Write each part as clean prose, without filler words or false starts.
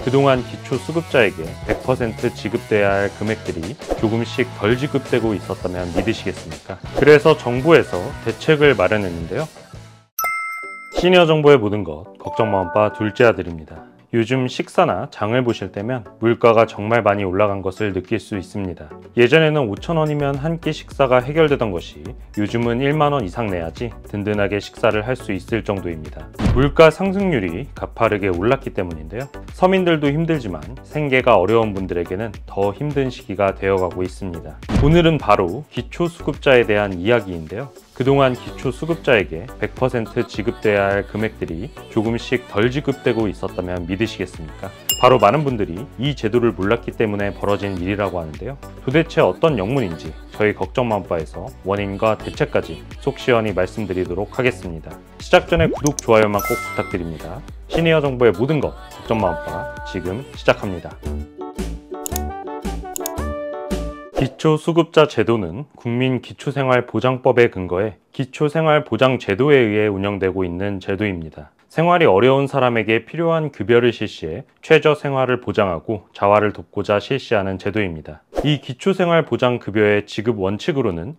그동안 기초수급자에게 100% 지급돼야 할 금액들이 조금씩 덜 지급되고 있었다면 믿으시겠습니까? 그래서 정부에서 대책을 마련했는데요. 시니어 정보의 모든 것, 걱정 마음바 둘째 아들입니다. 요즘 식사나 장을 보실 때면 물가가 정말 많이 올라간 것을 느낄 수 있습니다. 예전에는 5,000원이면 한 끼 식사가 해결되던 것이 요즘은 1만원 이상 내야지 든든하게 식사를 할 수 있을 정도입니다. 물가 상승률이 가파르게 올랐기 때문인데요. 서민들도 힘들지만 생계가 어려운 분들에게는 더 힘든 시기가 되어가고 있습니다. 오늘은 바로 기초수급자에 대한 이야기인데요. 그동안 기초수급자에게 100% 지급돼야 할 금액들이 조금씩 덜 지급되고 있었다면 믿으시겠습니까? 바로 많은 분들이 이 제도를 몰랐기 때문에 벌어진 일이라고 하는데요. 도대체 어떤 영문인지 저희 걱정마음바에서 원인과 대책까지 속 시원히 말씀드리도록 하겠습니다. 시작 전에 구독, 좋아요만 꼭 부탁드립니다. 시니어 정보의 모든 것, 걱정마음바 지금 시작합니다. 기초수급자 제도는 국민기초생활보장법에 근거해 기초생활보장제도에 의해 운영되고 있는 제도입니다. 생활이 어려운 사람에게 필요한 급여를 실시해 최저생활을 보장하고 자활을 돕고자 실시하는 제도입니다. 이 기초생활보장급여의 지급 원칙으로는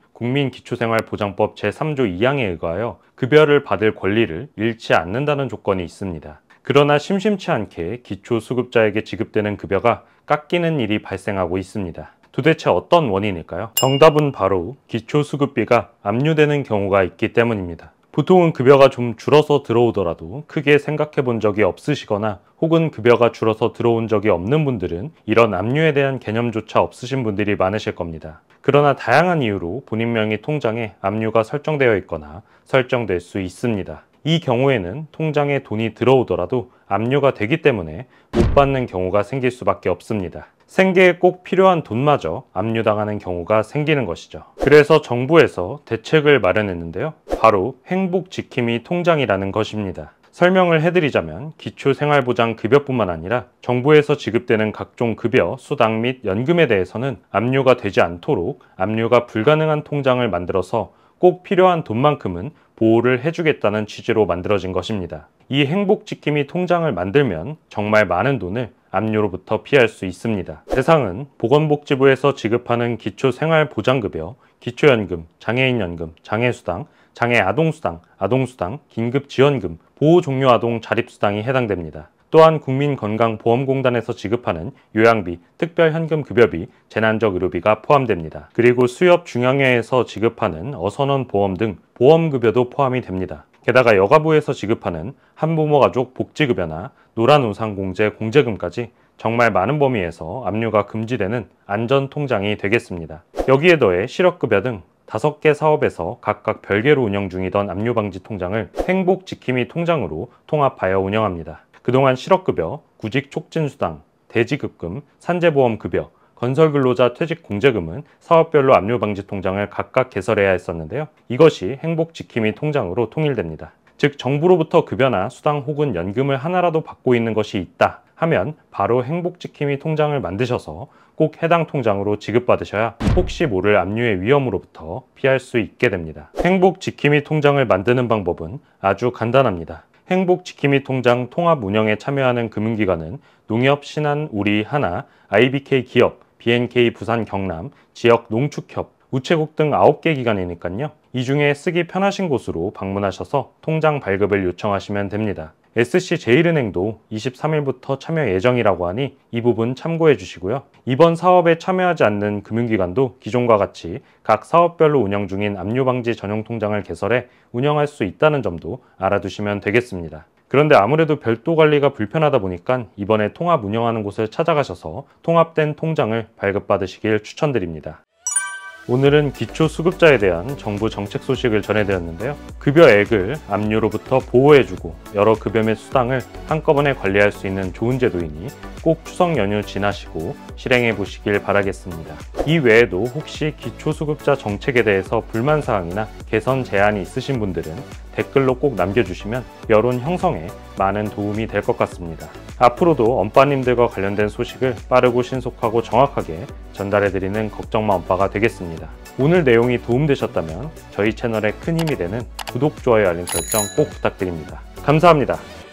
국민기초생활보장법 제3조 2항에 의거하여 급여를 받을 권리를 잃지 않는다는 조건이 있습니다. 그러나 심심치 않게 기초수급자에게 지급되는 급여가 깎이는 일이 발생하고 있습니다. 도대체 어떤 원인일까요? 정답은 바로 기초수급비가 압류되는 경우가 있기 때문입니다. 보통은 급여가 좀 줄어서 들어오더라도 크게 생각해 본 적이 없으시거나 혹은 급여가 줄어서 들어온 적이 없는 분들은 이런 압류에 대한 개념조차 없으신 분들이 많으실 겁니다. 그러나 다양한 이유로 본인 명의 통장에 압류가 설정되어 있거나 설정될 수 있습니다. 이 경우에는 통장에 돈이 들어오더라도 압류가 되기 때문에 못 받는 경우가 생길 수밖에 없습니다. 생계에 꼭 필요한 돈마저 압류당하는 경우가 생기는 것이죠. 그래서 정부에서 대책을 마련했는데요. 바로 행복지킴이 통장이라는 것입니다. 설명을 해드리자면 기초생활보장급여뿐만 아니라 정부에서 지급되는 각종 급여, 수당 및 연금에 대해서는 압류가 되지 않도록 압류가 불가능한 통장을 만들어서 꼭 필요한 돈만큼은 보호를 해주겠다는 취지로 만들어진 것입니다. 이 행복지킴이 통장을 만들면 정말 많은 돈을 압류로부터 피할 수 있습니다. 대상은 보건복지부에서 지급하는 기초생활보장급여, 기초연금, 장애인연금, 장애수당, 장애아동수당, 아동수당, 긴급지원금, 보호종료아동 자립수당이 해당됩니다. 또한 국민건강보험공단에서 지급하는 요양비, 특별현금급여비, 재난적의료비가 포함됩니다. 그리고 수협중앙회에서 지급하는 어선원보험 등 보험급여도 포함이 됩니다. 게다가 여가부에서 지급하는 한부모가족 복지급여나 노란우산공제 공제금까지 정말 많은 범위에서 압류가 금지되는 안전통장이 되겠습니다. 여기에 더해 실업급여 등 5개 사업에서 각각 별개로 운영 중이던 압류방지 통장을 행복지킴이 통장으로 통합하여 운영합니다. 그동안 실업급여, 구직촉진수당, 대지급금, 산재보험급여, 건설근로자 퇴직공제금은 사업별로 압류방지 통장을 각각 개설해야 했었는데요. 이것이 행복지킴이 통장으로 통일됩니다. 즉 정부로부터 급여나 수당 혹은 연금을 하나라도 받고 있는 것이 있다 하면 바로 행복지킴이 통장을 만드셔서 꼭 해당 통장으로 지급받으셔야 혹시 모를 압류의 위험으로부터 피할 수 있게 됩니다. 행복지킴이 통장을 만드는 방법은 아주 간단합니다. 행복지킴이 통장 통합 운영에 참여하는 금융기관은 농협, 신한, 우리, 하나, IBK 기업, BNK 부산 경남, 지역 농축협, 우체국 등 9개 기관이니까요. 이 중에 쓰기 편하신 곳으로 방문하셔서 통장 발급을 요청하시면 됩니다. SC제일은행도 23일부터 참여 예정이라고 하니 이 부분 참고해 주시고요. 이번 사업에 참여하지 않는 금융기관도 기존과 같이 각 사업별로 운영 중인 압류방지 전용 통장을 개설해 운영할 수 있다는 점도 알아두시면 되겠습니다. 그런데 아무래도 별도 관리가 불편하다 보니까 이번에 통합 운영하는 곳을 찾아가셔서 통합된 통장을 발급받으시길 추천드립니다. 오늘은 기초수급자에 대한 정부 정책 소식을 전해드렸는데요. 급여액을 압류로부터 보호해주고 여러 급여 및 수당을 한꺼번에 관리할 수 있는 좋은 제도이니 꼭 추석 연휴 지나시고 실행해 보시길 바라겠습니다. 이 외에도 혹시 기초수급자 정책에 대해서 불만사항이나 개선 제안이 있으신 분들은 댓글로 꼭 남겨주시면 여론 형성에 많은 도움이 될 것 같습니다. 앞으로도 엄빠님들과 관련된 소식을 빠르고 신속하고 정확하게 전달해드리는 걱정마 엄빠가 되겠습니다. 오늘 내용이 도움되셨다면 저희 채널에 큰 힘이 되는 구독, 좋아요, 알림 설정 꼭 부탁드립니다. 감사합니다.